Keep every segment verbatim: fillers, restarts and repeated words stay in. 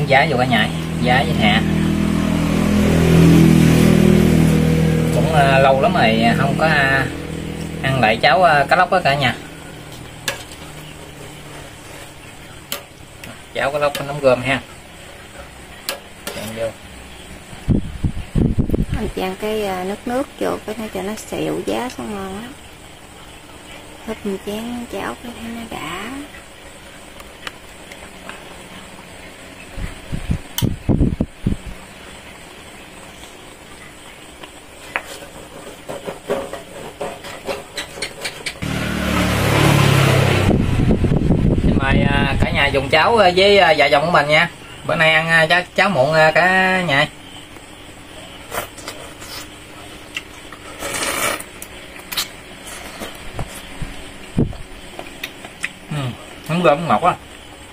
miếng giá vô cả nhà, giá với Hạ. Cũng uh, lâu lắm rồi không có uh, ăn lại cháo uh, cá lóc đó cả nhà. Cháo cá lóc có nấm gươm ha. Chạm vô. Mình chan cái uh, nước nước vô cái nó cho nó xịu giá xong ngon á. Hấp một chén cháo cái thấy nó đã. Mời cả nhà dùng cháo với vợ chồng của mình nha. Bữa nay ăn cháo, cháo muộn cả nhà. Ừ, nấm gươm ngọt quá.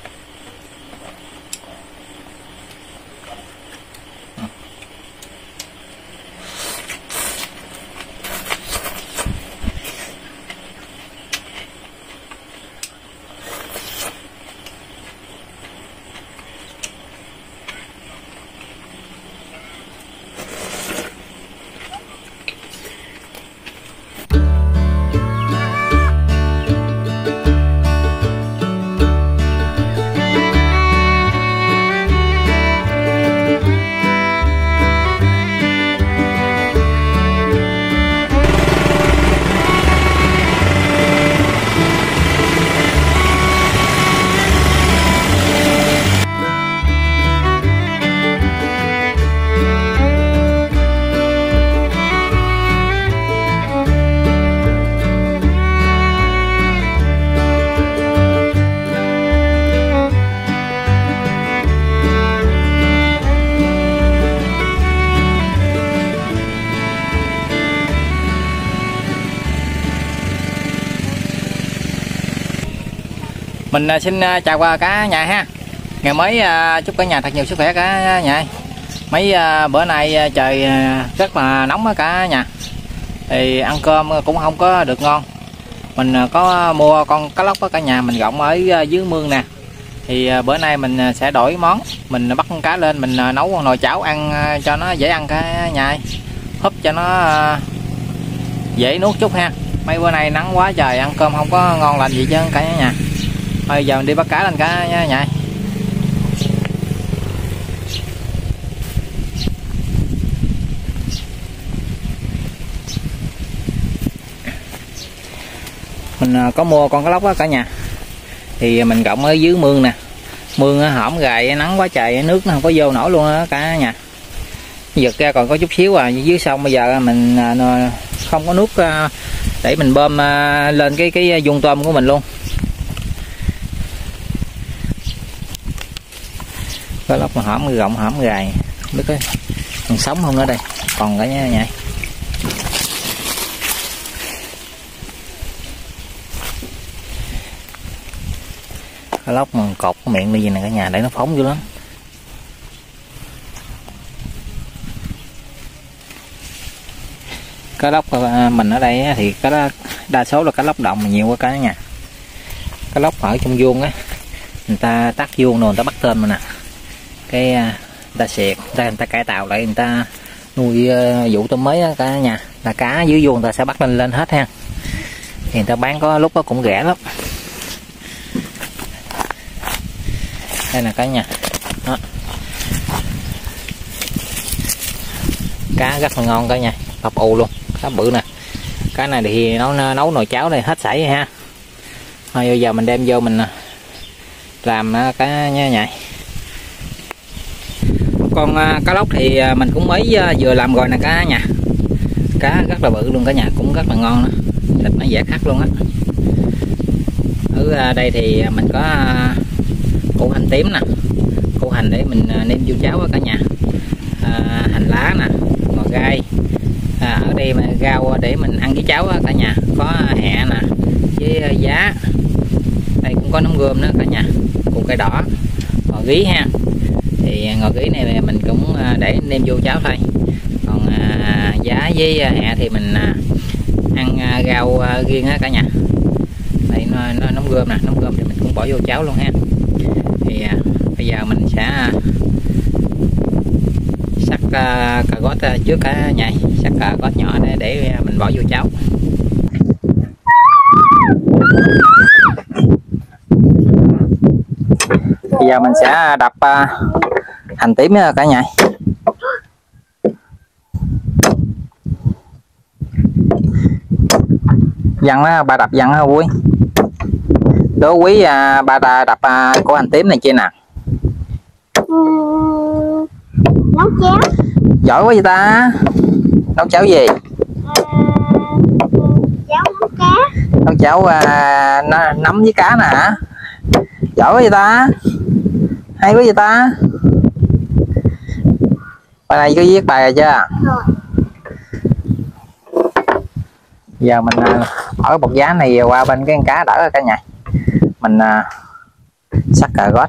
Mình xin chào qua cả nhà ha. Ngày mới chúc cả nhà thật nhiều sức khỏe cả nhà. Mấy bữa nay trời rất là nóng á cả nhà. Thì ăn cơm cũng không có được ngon. Mình có mua con cá lóc ở cả nhà mình gọng ở dưới mương nè. Thì bữa nay mình sẽ đổi món. Mình bắt con cá lên mình nấu con nồi cháo ăn cho nó dễ ăn cả nhà. Húp cho nó dễ nuốt chút ha. Mấy bữa nay nắng quá trời ăn cơm không có ngon lành gì chứ cả nhà. Bây giờ mình đi bắt cá lên cả nha nhà. Mình có mua con cá lóc á cả nhà. Thì mình gọng ở dưới mương nè. Mương hõm gài nắng quá trời nước nó không có vô nổi luôn á cả nhà. Giật ra còn có chút xíu à dưới sông bây giờ mình không có nước để mình bơm lên cái cái vuông tôm của mình luôn. Cá lóc mà hõm gọng hõm gài không biết có còn sống không nữa đây còn cả nhà nhà. Cá lóc mà cột cái miệng đi gì nè cả nhà để nó phóng dữ lắm. Cá lóc mình ở đây thì cá đa số là cá lóc đồng nhiều quá cả nhà. Cá lóc ở trong vuông á người ta tắt vuông rồi người ta bắt tên mà nè. Cái người ta xịt người ta, người ta cải tạo lại người ta nuôi uh, vụ tôm mới đó, cả nhà là cá dưới vuông người ta sẽ bắt lên lên hết ha. Thì người ta bán có lúc đó cũng rẻ lắm. Đây là cả nhà đó. Cá rất là ngon cả nhà, bập ù luôn, cá bự nè. Cái này thì nấu nấu nồi cháo này hết sảy ha. Thôi bây giờ mình đem vô mình làm cá nha nhà. Con cá lóc thì mình cũng mới vừa làm rồi nè cả nhà. Cá rất là bự luôn cả nhà, cũng rất là ngon nữa. Thịt nó dẻ khắc luôn á. Ở đây thì mình có củ hành tím nè, củ hành để mình nêm vô cháo á cả nhà. À, hành lá nè, ngò gai. À, ở đây mà rau để mình ăn với cháo á cả nhà. Có hẹ nè, với giá. Đây cũng có nấm gươm nữa cả nhà, củ cây đỏ, ngò gí ha. Thì ngò gí này mình cũng để nêm vô cháo thôi. Còn à, giá với hẹ thì mình à, ăn à, rau à, riêng á cả nhà. Đây nó, nó nấm gươm nè, nấm gươm thì mình cũng bỏ vô cháo luôn ha. Thì à, bây giờ mình sẽ sắc uh, cà gót trước cả nhà, sắc cà gót nhỏ để để mình bỏ vô cháo. Bây giờ mình sẽ đập uh, hành tím cả nhà. Dằn á, ba đập dằn á Quý. Đố Quý à, ba ta đập à, của hành tím này kia nè. Uhm, nấu cháo. Giỏi quá vậy ta. Nấu cháo gì? À, cháo nấu cá. Nấu cháo à, nấm với cá nè hả? Giỏi quá vậy ta. Hay quá vậy ta. Bài này có viết bài rồi chưa? Rồi. Giờ mình ở bột giá này qua bên cái con cá đỡ cả nhà. Mình uh, sắc cà gót.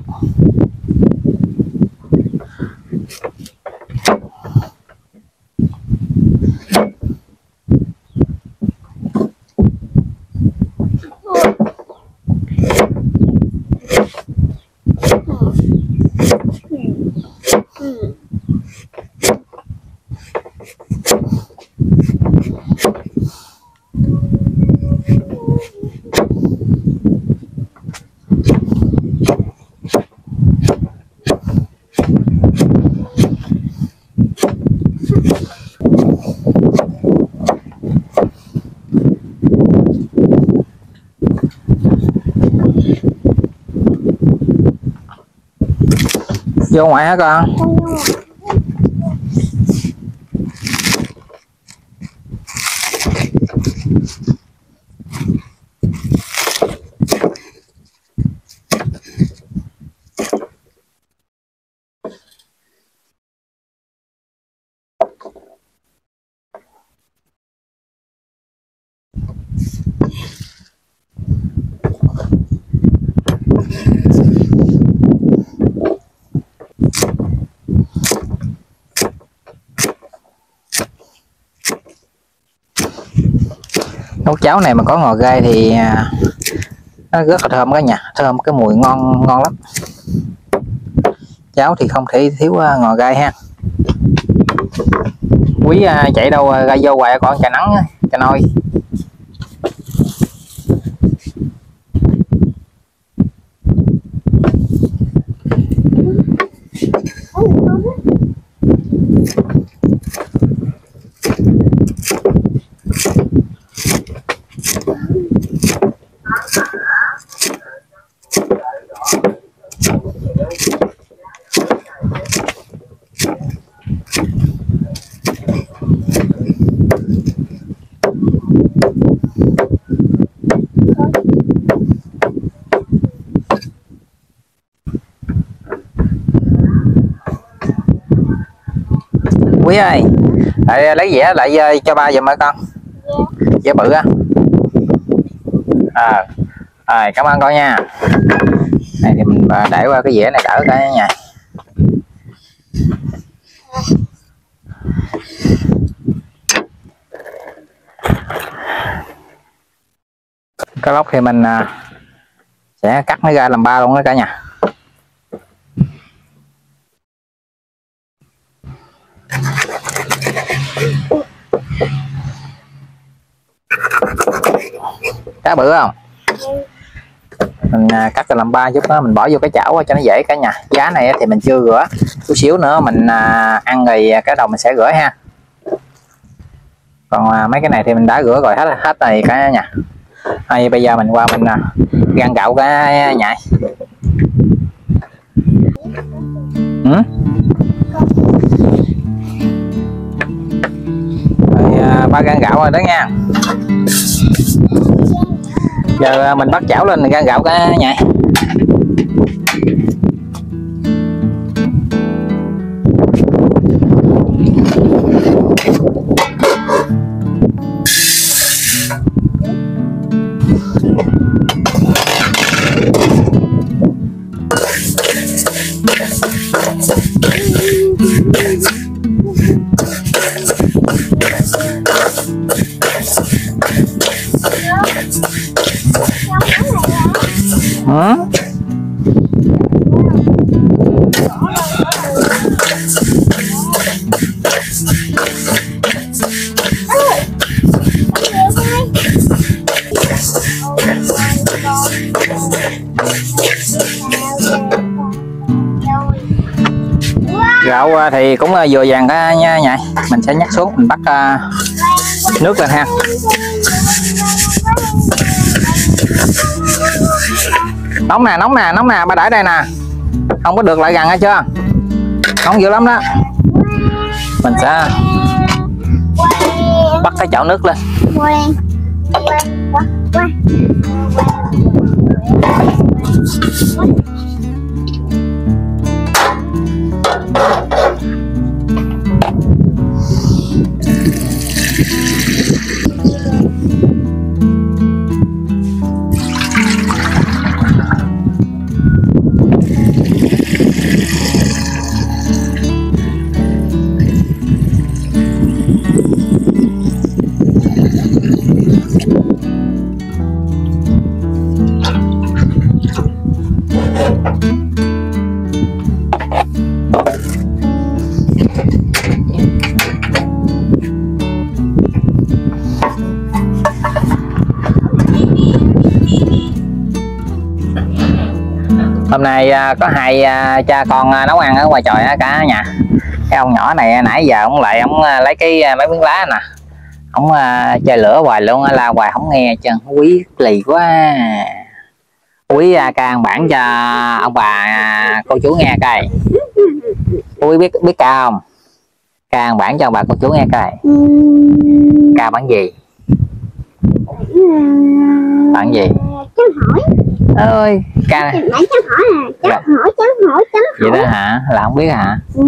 Vô ngoài hả con? Nấu cháo này mà có ngò gai thì nó rất là thơm cả nhà, thơm cái mùi ngon ngon lắm. Cháo thì không thể thiếu ngò gai ha. Quý chạy đâu ra vô hoài con trời nắng trời nôi. Quý ơi, lại lấy dẻ lại cho ba giùm ơi con. Dẻ bự á. À, à, cảm ơn con nha. Này thì mình để qua cái dẻ này đỡ cả nha. Cái lóc thì mình sẽ cắt nó ra làm ba luôn đó cả nhà. Cá bự không? Mình cắt ra làm ba chút đó mình bỏ vô cái chảo cho nó dễ cả nhà. Giá này thì mình chưa rửa, chút xíu nữa mình ăn rồi cái đầu mình sẽ rửa ha. Còn mấy cái này thì mình đã rửa rồi hết hết rồi cả nhà. Hay bây giờ mình qua mình rang gạo cả nhà. Ừ? Rồi, ba rang gạo rồi đó nha. Giờ mình bắt chảo lên rang gạo cả nhà. Ừ? Gạo thì cũng vừa vàng cả nha nhại. Mình sẽ nhắc xuống, mình bắt uh, nước lên ha. Nóng nè, nóng nè, nóng nè, ba đãi đây nè. Không có được lại gần hay chưa? Nóng dữ lắm đó. Mình sẽ bắt cái chảo nước lên. Hôm nay có hai cha con nấu ăn ở ngoài trời cả nhà. Cái ông nhỏ này nãy giờ ông lại ông lấy cái mấy miếng lá nè, ông chơi lửa hoài luôn, la hoài không nghe chân, quý lì quá. Quý ca bản cho ông bà cô chú nghe coi. Quý biết biết ca không? Ca bản cho ông bà cô chú nghe coi. Ca bản gì? Bản gì? Cháu hỏi ơi ca nãy cháu hỏi à, cháu dạ. hỏi cháu hỏi cháu hỏi vậy đó hả? Là không biết hả? Ừ.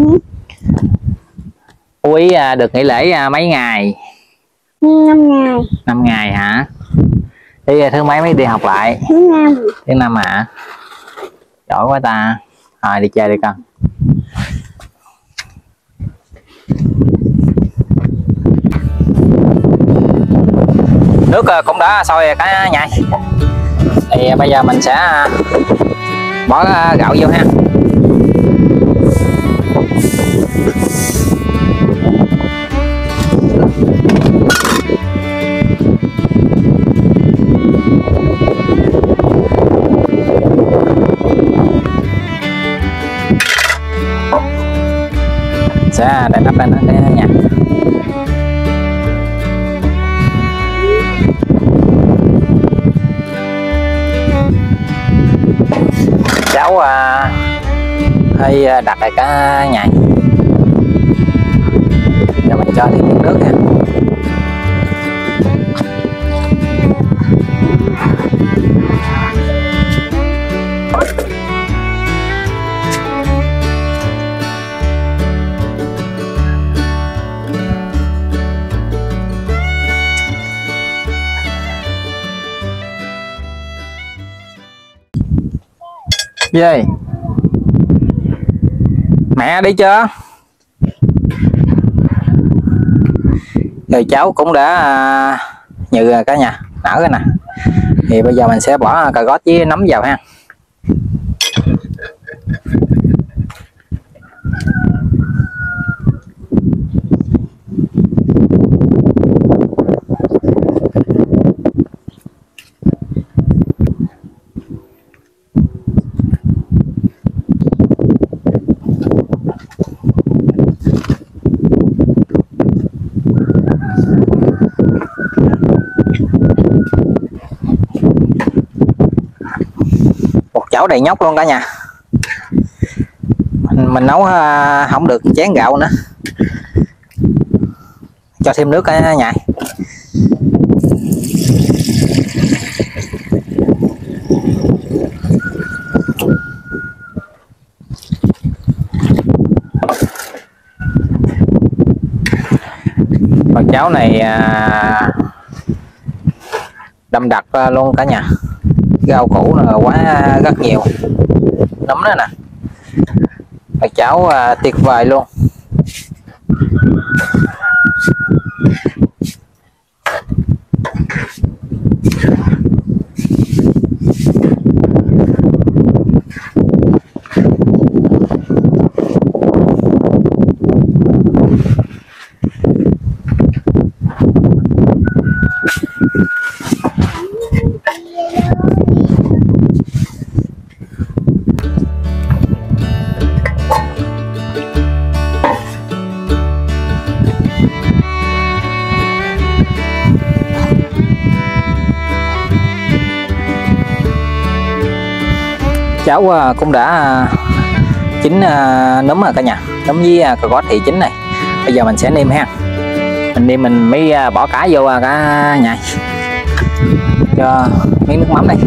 Quý được nghỉ lễ mấy ngày? Năm ngày. Năm ngày hả? Đi thứ mấy mới đi học lại? Thứ năm. Thứ năm hả? Giỏi quá ta. Rồi đi chơi đi con. Nước cũng đã sôi rồi cả nhà. Thì bây giờ mình sẽ bỏ gạo vô ha. Sẽ để nắp lên đó cả nhà. Cháu à, hơi đặt lại cả nhà. Rồi mình cho thêm nước ha. Gì? Mẹ đi chưa? Rồi cháu cũng đã à, nhừ cả nhà, nở rồi nè. Thì bây giờ mình sẽ bỏ cà gót với nấm vào ha. Chảo đầy nhóc luôn cả nhà. Mình, mình nấu uh, không được chén gạo nữa. Cho thêm nước cả nhà. Con cháo này uh, đậm đặc uh, luôn cả nhà. Rau củ là quá rất nhiều, nấm đó nè, và cháo à, tuyệt vời luôn. Cháo cũng đã chín nấm rồi cả nhà, nấm với cà gót thì chín này. Bây giờ mình sẽ nêm ha, mình nêm mình mới bỏ cá vô cả nhà, cho miếng nước mắm này.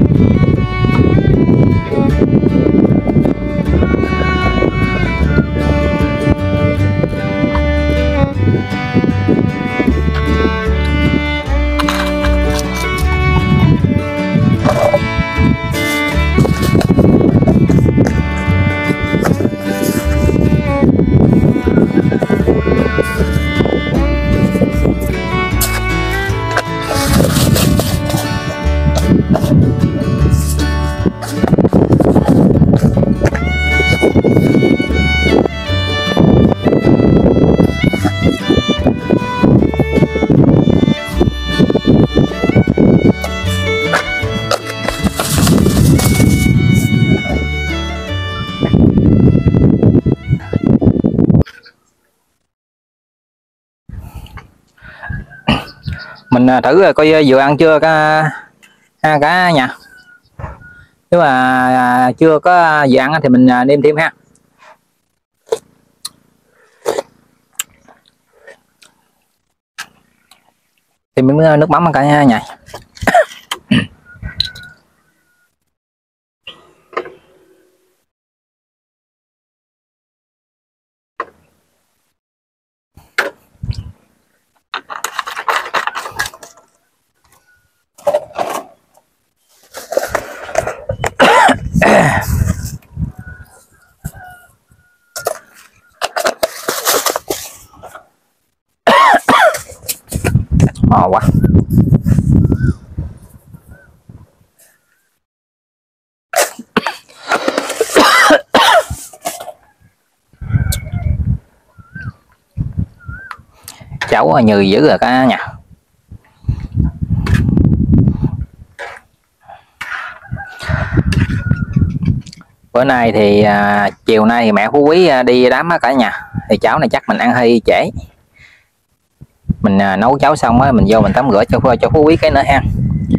Mình thử coi vừa ăn chưa cả cả nhà. Nếu mà chưa có vừa ăn thì mình nêm thêm ha. Thì miếng nước mắm cả nhà. Ngon quá. Cháu nhừ dữ rồi cả nhà. Bữa nay thì à, chiều nay thì mẹ Phú Quý à, đi đám á cả nhà, thì cháu này chắc mình ăn hơi trễ. Mình à, nấu cháo xong á mình vô mình tắm rửa cho cho Phú Quý cái nữa ha.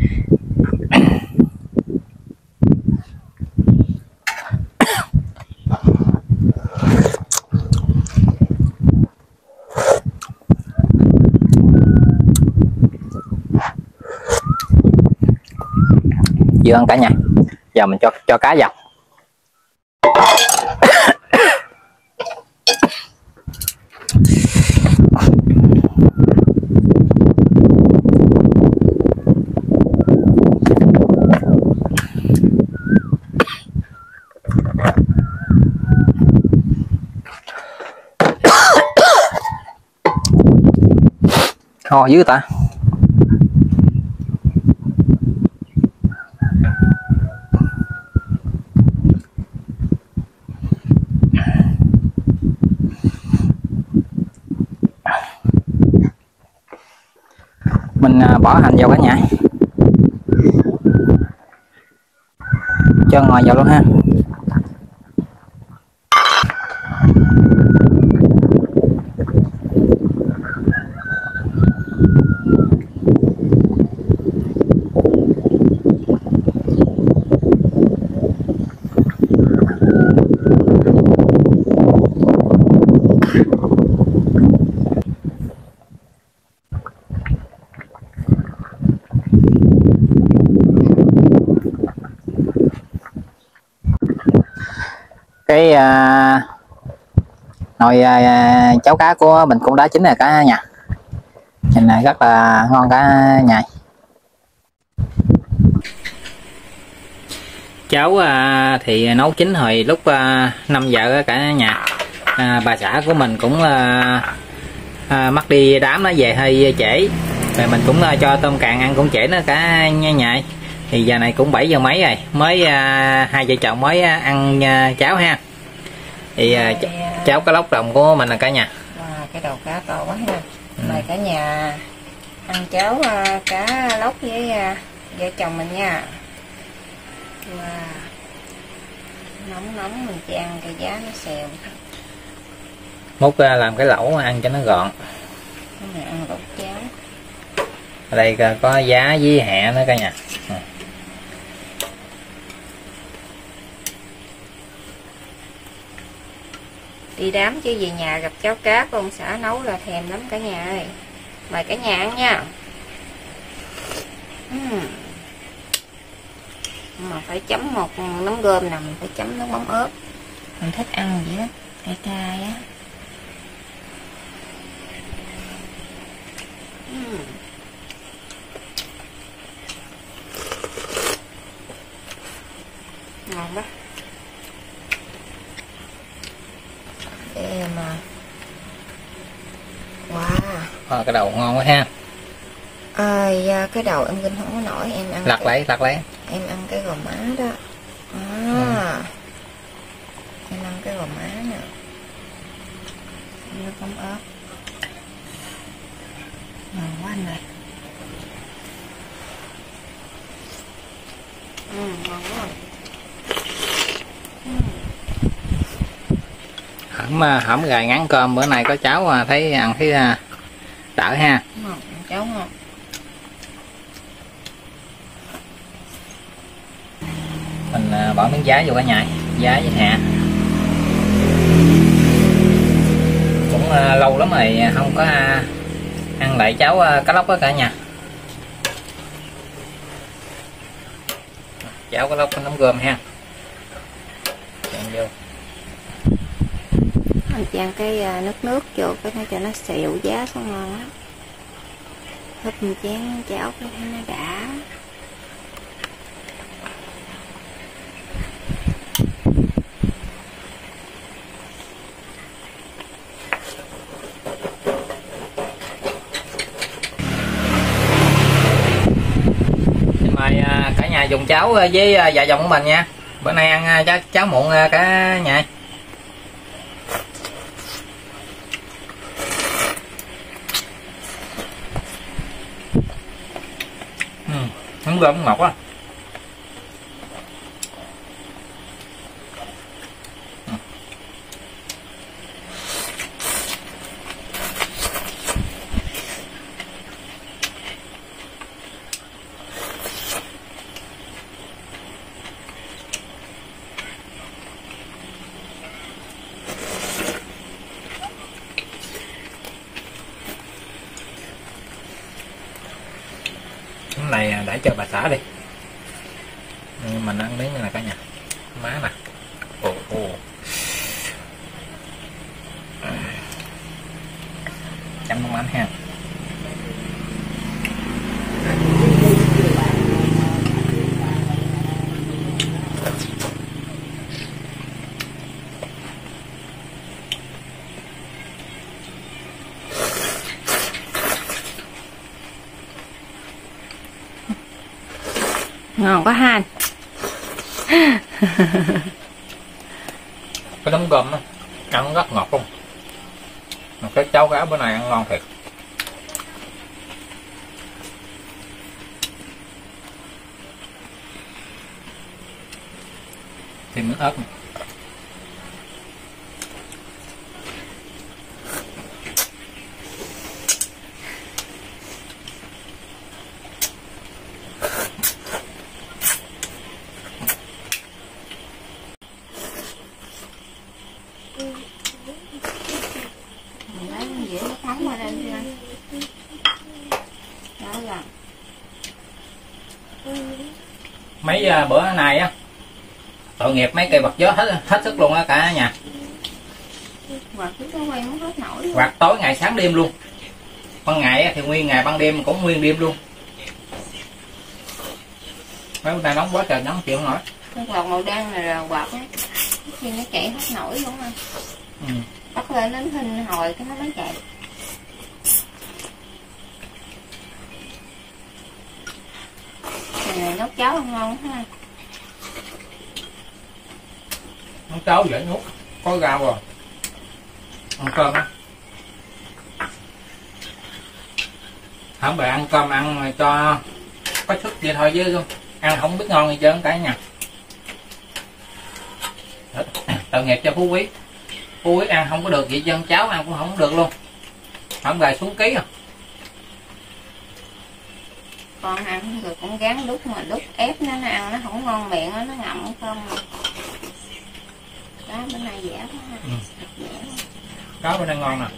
Vừa ăn cả nhà. Giờ mình cho cho cá vào. Ho dữ ta. Mình bỏ hành vào cả nhà, cho ngồi vào luôn ha. Cái à, nồi à, cháo cá của mình cũng đã chín rồi cả nhà. Nhìn này rất là ngon cả nhà. Cháo à, thì nấu chín hồi lúc à, năm giờ cả nhà. À, bà xã của mình cũng à, à, mắc đi đám nó về hơi trễ, rồi mình cũng à, cho tôm càng ăn cũng trễ nữa cả nhà. Thì giờ này cũng bảy giờ mấy rồi, mới à, hai vợ chồng mới à, ăn à, cháo ha. Thì à, ch cháo cá lóc đồng của mình là cả nhà. À, cái đầu cá to quá ha. Ừ. Mời cả nhà ăn cháo uh, cá lóc với uh, vợ chồng mình nha. Wow. Nóng nóng mình chỉ ăn cái giá nó xèo. Múc uh, làm cái lẩu ăn cho nó gọn. Mình ăn lẩu cháo. Ở đây uh, có giá với hẹ nữa cả nhà. Ừ. đi đám chứ về nhà gặp cháo cá của ông xã nấu là thèm lắm cả nhà ơi. Mời cả nhà ăn nha. uhm. Mà phải chấm một nấm gôm nè, mình phải chấm nước mắm ớt, mình thích ăn vậy đó, cay cay á. uhm. Ngon quá. Để mà wow à, cái đầu ngon quá ha. À, cái đầu em kinh không có nổi, em ăn lặt lấy lặt lấy em ăn cái gò má đó. À, ừ. Em ăn cái gò má nè, nước mắm ớt ngon quá anh ơi. Ừ, ngon quá. Ừ. Hẩm hẩm gà ngắn cơm bữa nay có cháu thấy ăn thấy đỡ ha. Ngon, cháu ngon. Mình bỏ miếng giá vô cả nhà, giá với Hạ cũng lâu lắm rồi không có ăn lại cháo cá lóc đó cả nhà. Cháo cá lóc có nấm gôm ha. Chạm vô. Mình chan cái nước nước vô cái nó cho nó xịu giá xong ngon lắm. Húp một chén cháo cái nó đã. Mời cả nhà dùng cháo với vợ chồng của mình nha. Bữa nay ăn cháo, cháo muộn cả nhà. Ừ, nấm gôm ngọt quá. Này để cho bà xã đi, mình ăn miếng này cả nhà. Má nè, ồ ồ, chấm nước mắm ha. Ngon quá ha. Cái nấm gôm á ăn rất ngọt luôn. Mà cái cháo cá bữa nay ăn ngon thiệt. Thêm nước ớt này. Mấy uh, bữa này á tội nghiệp mấy cây bật gió hết hết sức luôn á cả nhà. Quạt cái quay không hết nổi. Quạt tối ngày sáng đêm luôn. Ban ngày thì nguyên ngày, ban đêm cũng nguyên đêm luôn. Mấy bữa nay nóng quá trời, nóng chịu không nổi. Cái quạt màu đen này là quạt á, khi nó chạy hết nổi luôn anh. Ừ. Bắt lên đến hình hồi cái nó mới chạy. Này nấu cháo không ngon ha. Nấu cháo dễ nuốt, có rau rồi. Ăn cơm á. Không phải ăn cơm ăn cho có sức vậy thôi chứ ăn không biết ngon gì trơn cả nhà. Tội nghiệp cho Phú Quý. Phú Quý ăn không có được vậy trơn, cháo ăn cũng không được luôn. Không gài xuống ký à. Con ăn rồi cũng gán đút mà đút ép nó, nó ăn nó không ngon miệng nó ngậm không. cá bữa nay dẻ quá ha. Ừ. Cá bữa nay ngon nè.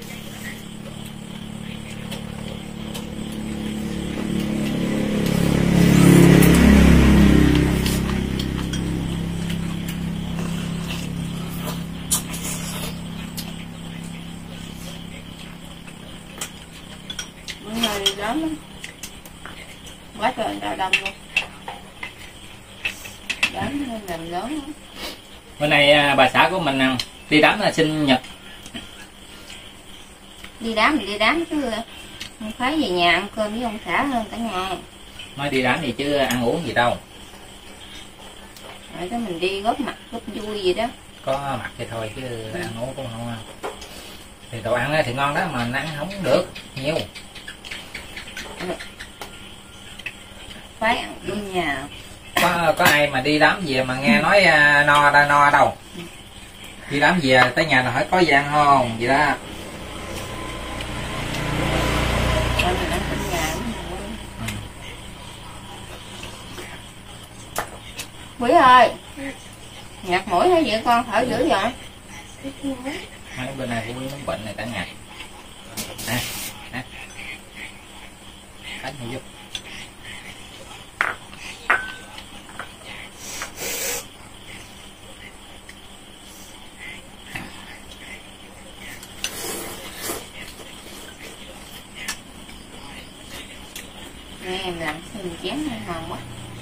Bữa nay đi lớn lắm, quá trời người ta đông luôn, đến làm lớn lắm. Bữa nay bà xã của mình đi đám là sinh nhật. Đi đám thì đi đám chứ không phải về nhà ăn cơm với ông xã hơn cả ngon. Mới đi đám gì chứ ăn uống gì đâu. Rồi đó mình đi góp mặt góp vui gì đó. Có mặt thì thôi chứ ừ. Ăn uống cũng không. Thì đồ ăn thì ngon đó mà ăn không được nhiều. Ừ. Phải ăn vui nhà. Có có ai mà đi đám về mà nghe nói no ra no đâu. Đi đám về tới nhà là hỏi có gì ăn không vậy đó. Rồi mình ăn trong nhà cũng ừ. Quý ơi, nhặt mũi hay vậy con, thở dữ vậy? Mấy bên này cũng muốn bệnh này cả nhà. Nè, nè. Cánh này giúp. Nghe em làm xin chén ngon quá.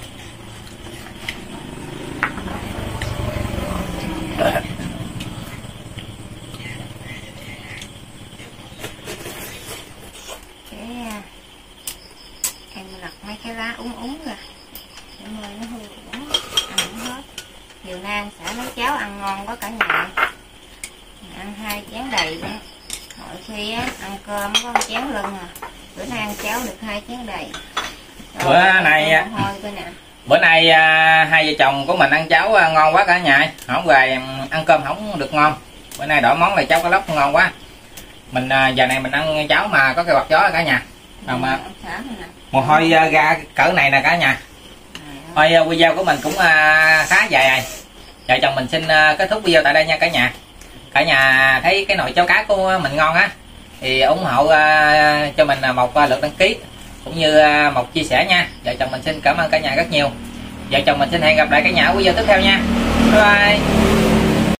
Cái em lặt mấy cái lá úng úng rồi để mời nó hư cũng ăn không hết. Chiều nay anh xã nấu cháo ăn ngon quá cả nhà, ăn hai chén đầy đó. Mọi khi á, ăn cơm có một chén lưng à, bữa nay ăn cháo được hai chén đầy. Rồi, bữa này bữa nay à, hai vợ chồng của mình ăn cháo à, ngon quá cả nhà. Không về ăn cơm không được ngon. Bữa nay đổi món này cháo cá lóc ngon quá. Mình à, giờ này mình ăn cháo mà có cái quạt gió cả nhà. Rồi mà mồ hôi à, ra cỡ này nè cả nhà. Thôi à, video của mình cũng à, khá dài rồi. Vợ chồng mình xin à, kết thúc video tại đây nha cả nhà. Cả nhà thấy cái nồi cháo cá của mình ngon á thì ủng hộ uh, cho mình một uh, lượt đăng ký cũng như uh, một chia sẻ nha. Vợ chồng mình xin cảm ơn cả nhà rất nhiều. Vợ chồng mình xin hẹn gặp lại cả nhà ở video tiếp theo nha. Bye bye.